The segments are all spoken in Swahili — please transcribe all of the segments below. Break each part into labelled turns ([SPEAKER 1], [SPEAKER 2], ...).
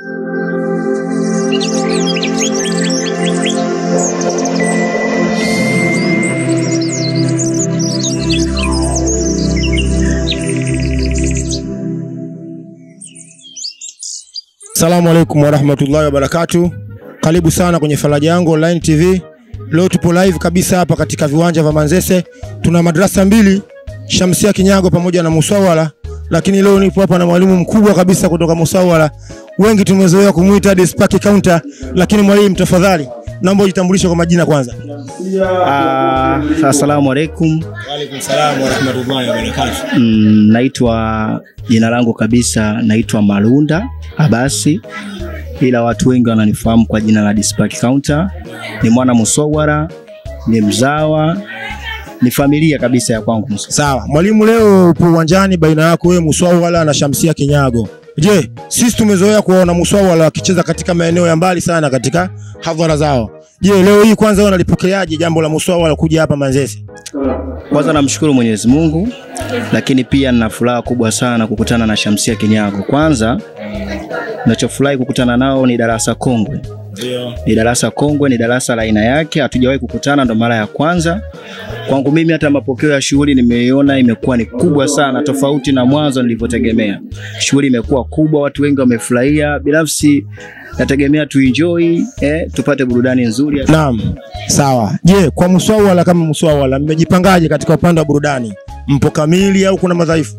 [SPEAKER 1] Assalamu alaikum warahmatullahi wabarakatuh. Karibu sana kwenye Faraja Yangu Online TV. Leo tupo live kabisa hapa katika viwanja vya Manzese. Tuna madrasa mbili, Shamsia Kinyago pamoja na Musawala. Lakini leo nipo hapa na mwalimu mkubwa kabisa kutoka Musawala. Wengi tumezoea kumuita The Spark Counter, lakini mwalimu tafadhali naomba ujitambulishe kwa majina kwanza.
[SPEAKER 2] Assalamu alaikum.
[SPEAKER 1] Wa alaikum salaam wa rahmatullahi wa barakatuh.
[SPEAKER 2] Naitwa jina langu kabisa naitwa Malunda Abasi, ila watu wengi wananifahamu kwa jina la The Spark Counter. Ni mwana Musawala, ni mzawa, ni familia kabisa ya kwangu.
[SPEAKER 1] Sawa. Mwalimu, leo upo uwanjani baina yako wewe Musawala na Shamsia Kinyago. Je, sisi tumezoea kuona Musawala wakicheza katika maeneo ya mbali sana katika hadhara zao. Je, leo hii kwanza unalipokeaje jambo la Musawala kuja hapa Manzese?
[SPEAKER 2] Kwanza namshukuru Mwenyezi Mungu, lakini pia nina furaha kubwa sana kukutana na Shamsia Kinyago. Kwanza ninachofurahi kukutana nao ni darasa kongwe. Ni darasa kongwe, ni darasa la aina yake, hatujawahi kukutana, ndo mara ya kwanza. Kwangu mimi hata mapokeo ya shughuli nimeiona imekuwa ni kubwa sana, tofauti na mwanzo nilivyotegemea. Shughuli imekuwa kubwa, watu wengi wamefurahia. Binafsi nategemea tuenjoy, tupate burudani nzuri.
[SPEAKER 1] Naam. Sawa. Je, kwa Musawala kama Musawala mmejipangaje katika upande wa burudani? Mpo kamili au kuna madhaifu?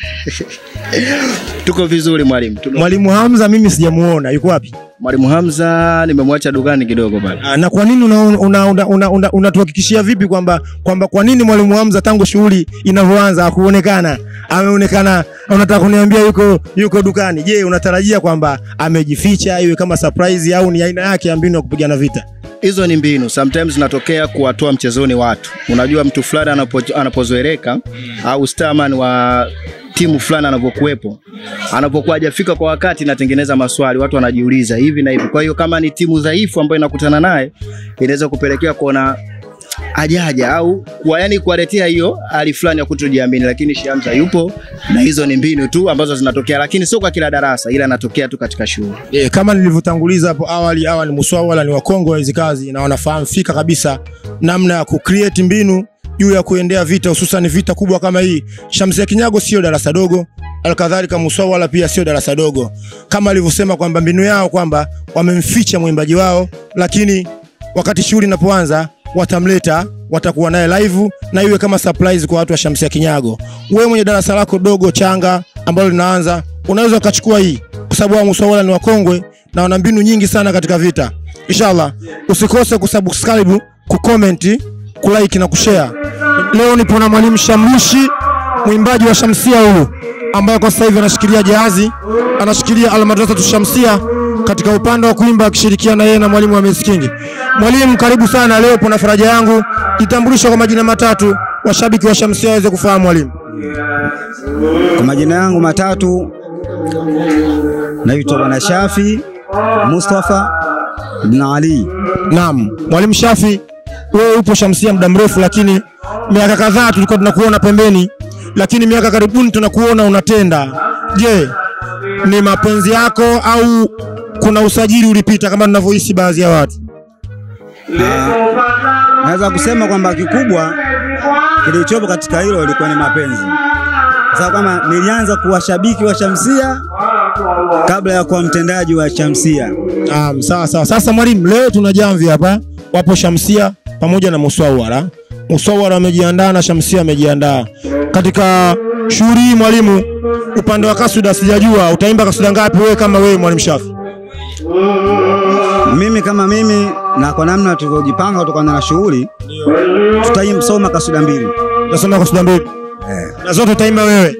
[SPEAKER 2] Tuko vizuri mwalimu.
[SPEAKER 1] Mwalimu Hamza mimi sijamuona, yuko wapi?
[SPEAKER 2] Mwalimu Hamza nimemwacha dukani kidogo pale.
[SPEAKER 1] Na kwa nini unatuhakikishia vipi kwamba kwa nini Mwalimu Hamza tangu shughuli inavyoanza hakuonekana? Ameonekana, unataka kuniambia yuko dukani. Je, unatarajia kwamba amejificha iwe kama surprise au ni aina yake ya mbinu ya kupigana vita?
[SPEAKER 2] Hizo ni mbinu, sometimes zinatokea kuwatoa mchezoni watu. Unajua mtu fulani anapozoeleka au starman wa timu fulani anapokuepo, anapokuwa hajafika kwa wakati, natengeneza maswali, watu wanajiuliza hivi na hivi. Kwa hiyo kama ni timu dhaifu ambayo inakutana naye, inaweza kupelekea kuona ajaja au kuwaletea hiyo hali fulani ya kutojiamini, lakini Shamsa yupo na hizo ni mbinu tu ambazo zinatokea, lakini sio kwa kila darasa, ila anatokea tu katika shughuli.
[SPEAKER 1] Kama nilivyotanguliza hapo awali, hawa ni Musawala, ni Wakongo wa hizo kazi na wanafahamu fika kabisa namna ya kucreate mbinu juu ya kuendea vita, hususan vita kubwa kama hii. Shamsia Kinyago sio darasa dogo, alkadhalika Musawala pia sio darasa dogo. Kama alivyosema kwamba mbinu yao kwamba wamemficha mwimbaji wao, lakini wakati shughuli inapoanza watamleta, watakuwa naye live na iwe kama surprise kwa watu wa Shamsia Kinyago. Wewe mwenye darasa lako dogo changa ambalo linaanza, unaweza ukachukua hii kwa sababu wa Musawala ni Wakongwe na wana mbinu nyingi sana katika vita. Inshallah usikose kusubscribe, kucomment, kulike na kushare. Leo nipo na mwalimu Shamrushi, mwimbaji wa Shamsia huyu, ambaye kwa sasa hivi anashikilia jahazi, anashikilia Al-Madrasa Shamsia katika upande wa kuimba, akishirikiana yeye na mwalimu wa Meskingi. Mwalimu, karibu sana. Leo pona Faraja Yangu, jitambulisha kwa majina matatu washabiki wa Shamsia waweze kufahamu mwalimu.
[SPEAKER 3] Kwa majina yangu matatu naitwa Bwana Shafi Mustafa bin Ali.
[SPEAKER 1] Naam, mwalimu Shafi, wewe upo Shamsia muda mrefu, lakini miaka kadhaa tulikuwa tunakuona pembeni, lakini miaka karibuni tunakuona unatenda. Je, ni mapenzi yako au kuna usajili ulipita kama tunavyohisi baadhi ya watu?
[SPEAKER 3] Naweza kusema kwamba kikubwa kilichopo katika hilo ilikuwa ni mapenzi. Sasa kama nilianza kuwa shabiki wa Shamsia kabla ya kuwa mtendaji wa Shamsia.
[SPEAKER 1] Sawa. Sasa mwalimu, leo tuna jamvi hapa, wapo Shamsia pamoja na Musawala. Musawala amejiandaa na Shamsia amejiandaa. Katika shughuli mwalimu, upande wa kasuda sijajua utaimba kasuda ngapi wewe kama wewe mwalimu Shafi?
[SPEAKER 3] Mimi kama mimi na kwa namna tulivyojipanga kutokana na shughuli, tutaimsoma kasuda 2.
[SPEAKER 1] Tutasoma kasuda 2. Na zote utaimba wewe?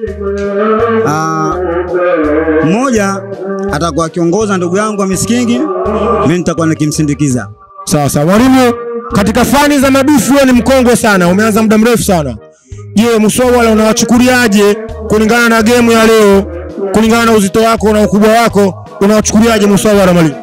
[SPEAKER 3] Mmoja atakuwa kiongoza ndugu yangu wa Meskingi, mimi nitakuwa nikimsindikiza.
[SPEAKER 1] Sawa. Mwalimu, katika fani za madufu wewe ni mkongwe sana, umeanza muda mrefu sana. Je, Musawala unawachukuliaje kulingana na game ya leo? Kulingana na uzito wako na ukubwa wako, unawachukuliaje Musawala mwalimu?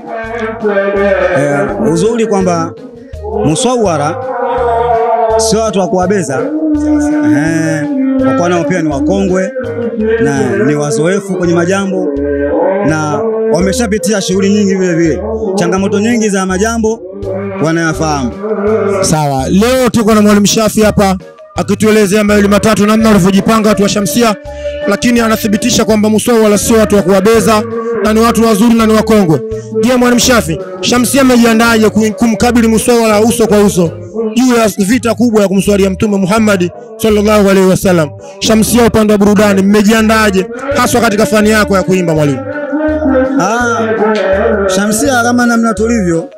[SPEAKER 3] Uzuri kwamba Musawala sio watu wa kuwabeza. kwa kuwa nao pia ni wakongwe na ni wazoefu kwenye majambo na wameshapitia shughuli nyingi vile vile. Changamoto nyingi za majambo wanayafahamu.
[SPEAKER 1] Sawa, leo tuko na Mwalimu Shafi hapa akituelezea mawili matatu namna walivyojipanga watu wa Shamsia, lakini anathibitisha kwamba Musawala sio watu wa kuwabeza na ni watu wazuri na ni wakongwe. Je, Mwalimu Shafi, Shamsia mmejiandaje kumkabili Musawala uso kwa uso juu ya vita kubwa ya kumswalia Mtume Muhammad sallallahu alaihi wasallam? Shamsia upande wa burudani mmejiandaje haswa katika fani yako ya kuimba mwalimu?
[SPEAKER 3] Shamsia kama namna tulivyo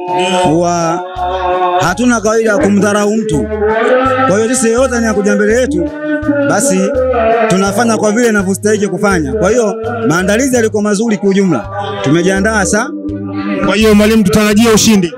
[SPEAKER 3] huwa hatuna kawaida kumdharau mtu. Kwa hiyo sisi yote ni kuja mbele yetu, basi tunafanya kwa vile inavyostahili kufanya. Kwa hiyo maandalizi yalikuwa mazuri kwa ujumla. Tumejiandaa sana.
[SPEAKER 1] Kwa hiyo mwalimu, tutarajia ushindi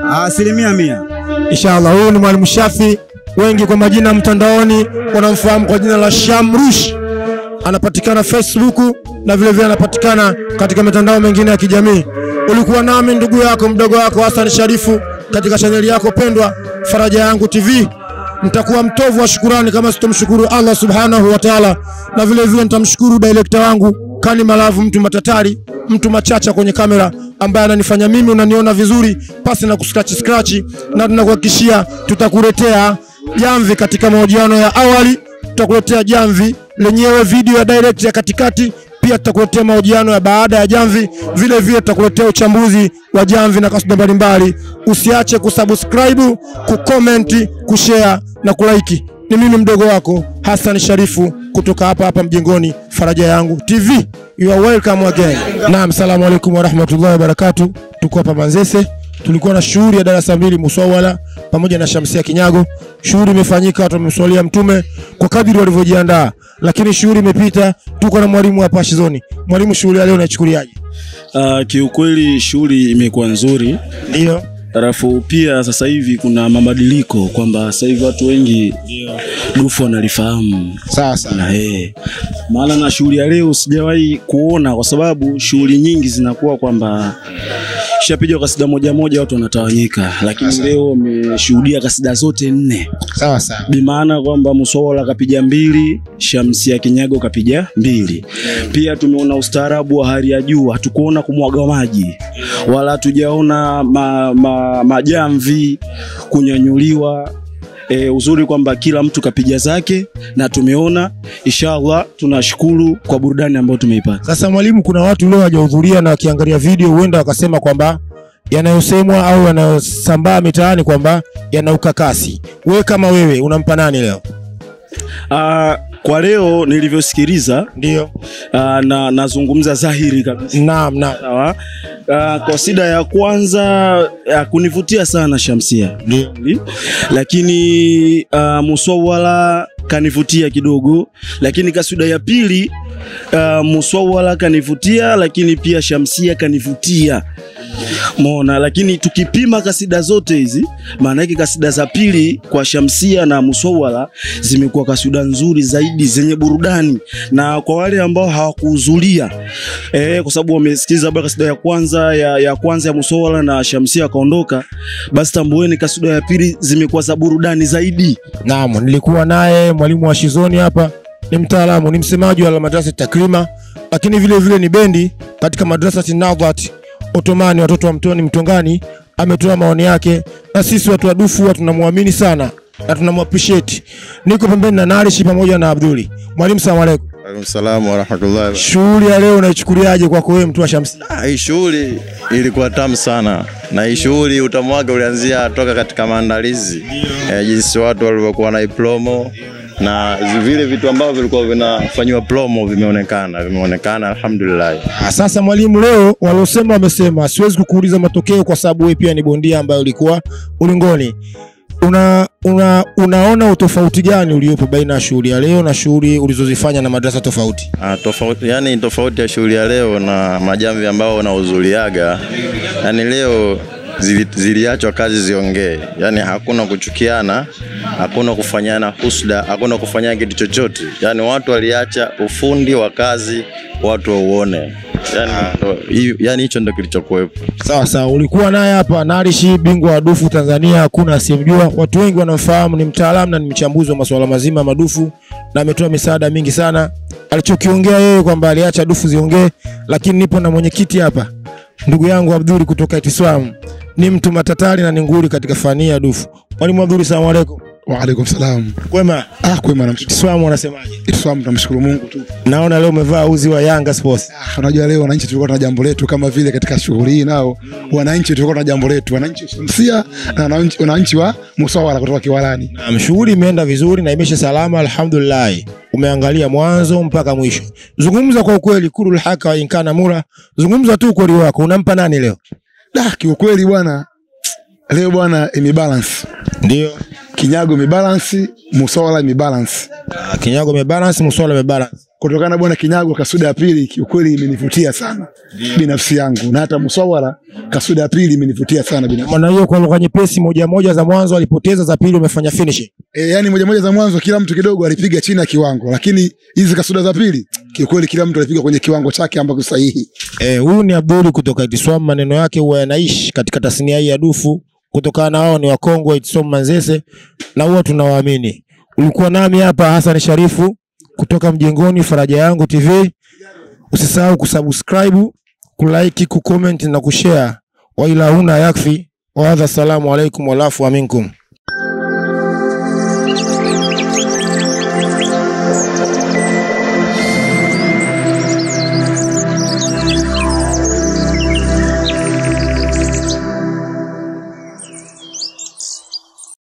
[SPEAKER 3] 100%.
[SPEAKER 1] Inshallah. Huyu ni Mwalimu Shafi, wengi kwa majina mtandaoni wanamfahamu kwa jina la Shamrush. Anapatikana Facebook na vile vile anapatikana katika mitandao mingine ya kijamii. Ulikuwa nami ndugu yako mdogo wako Hassan Sharifu katika chaneli yako pendwa Faraja Yangu TV. Nitakuwa mtovu wa shukrani kama sitomshukuru Allah subhanahu wa ta'ala, na vile vile nitamshukuru director wangu Kani Malavu, mtu matatari, mtu machacha kwenye kamera, ambaye ananifanya mimi unaniona vizuri pasi na scratch, na tunakuhakikishia tutakuletea jamvi katika mahojiano ya awali, tutakuletea jamvi lenyewe video ya direct ya katikati, pia tutakuletea mahojiano ya baada ya jamvi, vile vile tutakuletea uchambuzi wa jamvi na kasida mbalimbali. Usiache kusubscribe, kucomment, kushare na kulike. Ni mimi mdogo wako Hassan Sharifu kutoka hapa mjengoni Faraja Yangu TV. You are welcome again. Naam, asalamu alaykum wa rahmatullahi wa barakatuh. Tuko hapa Manzese. Tulikuwa na shughuli ya darasa 2 Musawala pamoja na Shamsia Kinyago. Shughuli imefanyika, watu wamemswalia Mtume kwa kadiri walivyojiandaa, lakini shughuli imepita. Tuko na mwalimu hapa Shizoni. Mwalimu, shughuli ya leo unaichukuliaje?
[SPEAKER 4] Kiukweli shughuli imekuwa nzuri.
[SPEAKER 1] Ndio.
[SPEAKER 4] Alafu pia sasa hivi kuna mabadiliko kwamba sasa hivi watu wengi dufu wanalifahamu.
[SPEAKER 1] Sasa
[SPEAKER 4] na maana na shughuli ya leo sijawahi kuona, kwa sababu shughuli nyingi zinakuwa kwamba shapiga kasida moja moja watu wanatawanyika, lakini leo wameshuhudia kasida zote 4.
[SPEAKER 1] Sawa.
[SPEAKER 4] Bi maana kwamba Musawala kapiga 2, Shamsia Kinyago kapiga 2. Pia tumeona ustaarabu wa hali ya juu, hatukuona kumwaga maji wala tujaona majamvi kunyanyuliwa. Uzuri kwamba kila mtu kapiga zake na tumeona. Inshallah tunashukuru kwa burudani ambayo tumeipata.
[SPEAKER 1] Sasa mwalimu, kuna watu leo hawajahudhuria na wakiangalia video huenda wakasema kwamba yanayosemwa au yanayosambaa mitaani kwamba yana ukakasi. Wewe kama wewe unampa nani leo?
[SPEAKER 4] Kwa leo nilivyosikiliza
[SPEAKER 1] ndio
[SPEAKER 4] na nazungumza dhahiri kabisa.
[SPEAKER 1] Naam.
[SPEAKER 4] Sawa. Kasida ya kwanza kunivutia sana Shamsia.
[SPEAKER 1] Ndio.
[SPEAKER 4] Lakini Musawala kanivutia kidogo, lakini kasida ya pili Musawala kanivutia, lakini pia Shamsia kanivutia. Mona, lakini tukipima kasida zote hizi, maana yake kasida za pili kwa Shamsia na Musawala zimekuwa kasida nzuri zaidi zenye burudani. Na kwa wale ambao hawakuhudhuria kwa sababu wamesikiza habari kasida ya kwanza ya Musawala na Shamsia kaondoka, basi tambueni kasida ya pili zimekuwa za burudani zaidi.
[SPEAKER 1] Naam, nilikuwa naye mwalimu wa Shizoni hapa, ni mtaalamu, ni msemaji wa madrasa Takrima, lakini vile vile ni bendi katika madrasa Nadhat Otomani, watoto wa Mtoni Mtongani. Ametoa maoni yake na sisi watu wa dufu tunamwamini sana na tunamappreciate. Niko pembeni na Narishi pamoja na Abduli. Mwalimu, salamu alaykum.
[SPEAKER 5] Wa alaykum salaam wa rahmatullahi.
[SPEAKER 1] Shughuli ya leo unaichukuliaje kwako wewe mtu wa Shamsia?
[SPEAKER 5] Hii shughuli ilikuwa tamu sana, na hii shughuli utamu wake ulianzia toka katika maandalizi, jinsi watu walivyokuwa na promo na vile vitu ambavyo vilikuwa vinafanywa promo vimeonekana alhamdulillah.
[SPEAKER 1] Sasa mwalimu, leo waliosema wamesema, siwezi kukuuliza matokeo kwa sababu wewe pia ni bondia ambaye ulikuwa ulingoni. Unaona utofauti gani uliopo baina ya shughuli ya leo na shughuli ulizozifanya na madrasa tofauti?
[SPEAKER 5] Tofauti ya shughuli ya leo na majamvi ambao unahudhuriaga, leo ziliachwa kazi ziongee. Hakuna kuchukiana, hakuna kufanyana husda, hakuna kufanya kitu chochote. Watu waliacha ufundi wa kazi watu wauone. Hicho ndio kilichokuwepo.
[SPEAKER 1] Sawa. Ulikuwa naye hapa Narishi, bingwa wa dufu Tanzania, hakuna asiyemjua. Watu wengi wanamfahamu, ni mtaalamu na ni mchambuzi wa masuala mazima madufu. na ametoa misaada mingi sana. Alichokiongea yeye kwamba aliacha dufu ziongee, lakini nipo na mwenyekiti hapa, ndugu yangu Abduli kutoka Itiswam. Ni mtu matatali na ni nguli katika fani ya dufu. Mwalimu Abduli, asalamu alaykum.
[SPEAKER 6] Wa alaykum salam.
[SPEAKER 1] Kwema?
[SPEAKER 6] Kwema namshukuru.
[SPEAKER 1] Itiswam wanasemaje?
[SPEAKER 6] Itiswam tunamshukuru Mungu tu.
[SPEAKER 1] Naona leo umevaa uzi wa Yanga Sports.
[SPEAKER 6] Unajua leo wananchi tulikuwa tuna jambo letu kama vile katika shughuli hii nao. Wananchi tulikuwa tuna jambo letu. Wananchi Shamsia na wananchi wa Musawala kutoka Kiwalani.
[SPEAKER 1] Na shughuli imeenda vizuri na imesha salama alhamdulillah. Umeangalia mwanzo mpaka mwisho. Zungumza kwa ukweli, kulul haka wa inkana mura. Zungumza tu ukweli wako. Unampa nani leo?
[SPEAKER 6] Kiukweli bwana, leo bwana imebalance.
[SPEAKER 1] Ndio.
[SPEAKER 6] Kinyago imebalance, Musawala imebalance.
[SPEAKER 1] Kinyago imebalance, Musawala imebalance.
[SPEAKER 6] Kutokana bwana Kinyago kasuda ya pili kiukweli imenivutia sana binafsi yangu, na hata Musawala kasuda ya pili imenivutia sana binafsi.
[SPEAKER 1] Maana hiyo kwa lugha nyepesi, moja za mwanzo alipoteza, za pili umefanya finish.
[SPEAKER 6] Yani moja za mwanzo kila mtu kidogo alipiga chini ya kiwango, lakini hizi kasuda za pili kiukweli kila mtu alipiga kwenye kiwango chake ambacho sahihi.
[SPEAKER 1] Huyu ni Abduli kutoka Itiswam, maneno yake huwa yanaishi katika tasnia hii ya dufu, kutokana na wao ni Wakongo Itiswam Manzese na huwa tunawaamini. Ulikuwa nami hapa Hassan Sharifu kutoka Mjengoni Faraja Yangu TV. Usisahau kusubscribe, kulike, kucomment na kushare. Wa ila huna yakfi. Wa hadha, salamu alaykum wa lafu wa minkum.